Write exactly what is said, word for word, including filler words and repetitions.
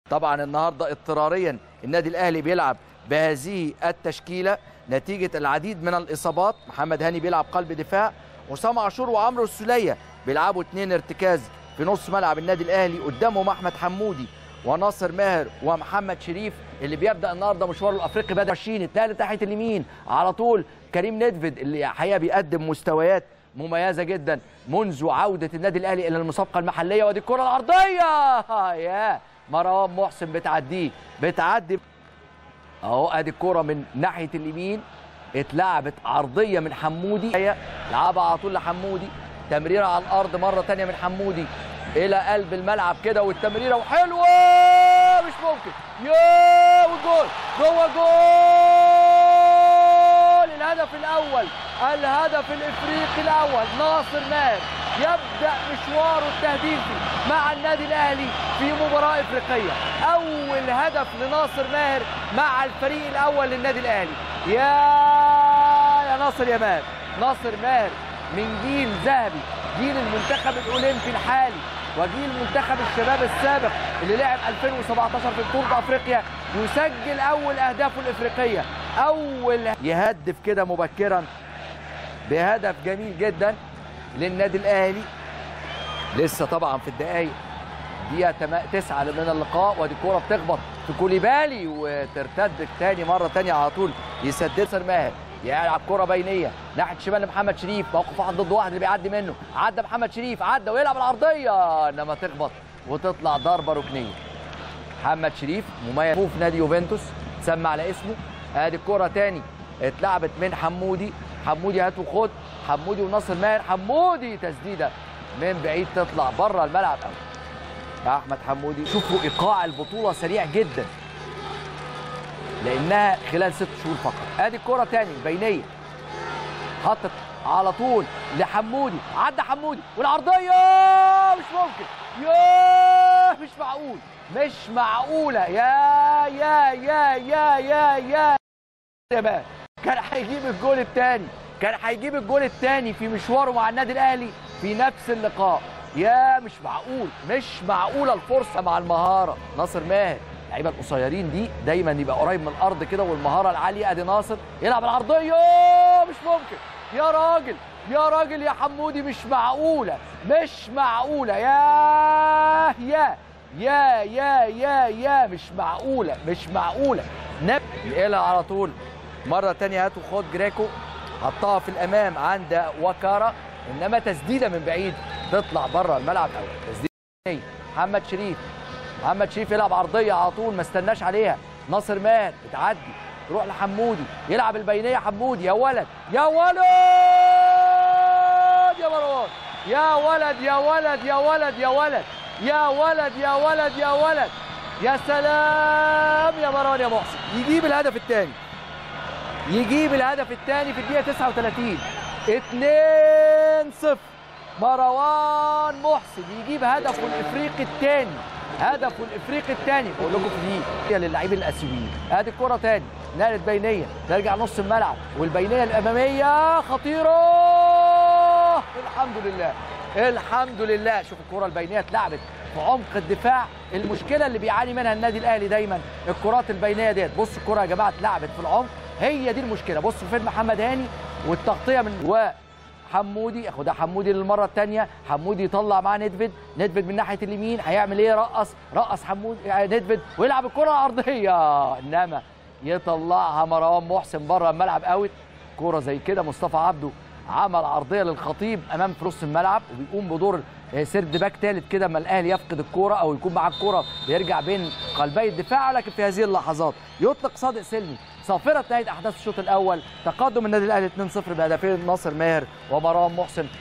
طبعا النهارده اضطراريا النادي الاهلي بيلعب بهذه التشكيله نتيجه العديد من الاصابات. محمد هاني بيلعب قلب دفاع، حسام عاشور وعمرو السوليه بيلعبوا اثنين ارتكاز في نص ملعب النادي الاهلي، قدامهم احمد حمودي وناصر ماهر ومحمد شريف اللي بيبدا النهارده مشواره الافريقي. بدا عشرين اتنقلت ناحيه اليمين على طول كريم ندفد اللي حقيقه بيقدم مستويات مميزه جدا منذ عوده النادي الاهلي الى المسابقه المحليه. ودي الكره العرضيه يا مروان محسن بتعديه بتعدي اهو. ادي الكره من ناحيه اليمين اتلعبت عرضيه من حمودي، لعبها على طول لحمودي، تمريره على الارض مره ثانيه من حمودي الى قلب الملعب كده، والتمريره وحلوه مش ممكن يا والجول جوه جول. الهدف الاول الهدف الافريقي الاول. ناصر ماهر يبدا مشواره التهديفي مع النادي الاهلي في مباراه افريقيه. اول هدف لناصر ماهر مع الفريق الاول للنادي الاهلي. يا يا ناصر يا ماهر. ناصر ماهر من جيل ذهبي، جيل المنتخب الاولمبي الحالي وجيل منتخب الشباب السابق اللي لعب ألفين وسبعتاشر في بطوله افريقيا، يسجل اول اهدافه الافريقيه. اول يهدف كده مبكرا بهدف جميل جدا للنادي الاهلي. لسه طبعا في الدقائق دقيقه تسعة من اللقاء، وادي الكوره بتخبط في كوليبالي وترتد تاني مره ثانيه على طول يسدد ناصر ماهر، يلعب كره بينيه ناحيه شمال لمحمد شريف، موقف واحد ضد واحد اللي بيعدي منه، عدى محمد شريف عدى ويلعب العرضيه انما تخبط وتطلع ضربه ركنيه. محمد شريف مميز في نادي يوفنتوس تسمى على اسمه. ادي الكره تاني اتلعبت من حمودي، حمودي هات وخد، حمودي وناصر ماهر، حمودي تسديده من بعيد تطلع بره الملعب قوي. احمد حمودي شوفوا ايقاع البطوله سريع جدا لانها خلال ست شهور فقط. ادي الكره تاني بينيه حطت على طول لحمودي، عدى حمودي والعرضيه مش ممكن ياه مش معقول مش معقوله يا يا يا يا يا يا يا بقى. كان هيجيب الجول الثاني، كان هيجيب الجول الثاني في مشواره مع النادي الاهلي في نفس اللقاء. يا مش معقول مش معقوله الفرصه مع المهاره. ناصر ماهر اللعيبه القصيرين دي دايما يبقى قريب من الارض كده والمهاره العاليه. ادي ناصر يلعب العرضيه مش ممكن يا راجل يا راجل يا حمودي مش معقوله مش معقوله يا يا يا يا يا يا مش معقوله مش معقوله. نقلها على طول مره ثانيه هات وخد جريكو، حطها في الامام عند وكارا انما تسديده من بعيد تطلع بره الملعب قوي. تسديده محمد شريف، محمد شريف يلعب عرضيه على طول ما استناش عليها. ناصر ماهر بتعدي تروح لحمودي يلعب البينيه. حمودي يا ولد يا ولد يا مروان يا ولد يا ولد يا ولد يا ولد يا ولد يا ولد يا ولد يا سلام يا مروان يا محسن. يجيب الهدف الثاني يجيب الهدف الثاني في الدقيقه تسعة وثلاثين. اتنين صفر. مروان محسن يجيب هدفه الافريقي الثاني، هدفه الافريقي الثاني. بقول لكم في دي للاعبين الاسيويين. ادي الكره ثاني نقلت بينيه ترجع نص الملعب والبينيه الاماميه خطيره. الحمد لله الحمد لله. شوف الكره البينيه اتلعبت في عمق الدفاع. المشكله اللي بيعاني منها النادي الاهلي دايما الكرات البينيه ديت. بص الكره يا جماعه اتلعبت في العمق، هي دي المشكله. بص فين محمد هاني والتغطيه من و حمودي ياخدها حمودي للمره الثانيه. حمودي يطلع معاه ندفد، ندفد من ناحيه اليمين هيعمل ايه؟ رقص رقص حمودي ندفد ويلعب الكره العرضيه انما يطلعها مروان محسن بره الملعب اوت. كوره زي كده مصطفى عبده عمل عرضيه للخطيب امام في نص الملعب وبيقوم بدور سيرد باك ثالث كده اما الاهلي يفقد الكوره او يكون معاه الكوره بيرجع بين قلبي الدفاع. لكن في هذه اللحظات يطلق صادق سلمي صافره نهايه احداث الشوط الاول. تقدم النادي الاهلي اتنين صفر بهدفين ناصر ماهر ومروان محسن.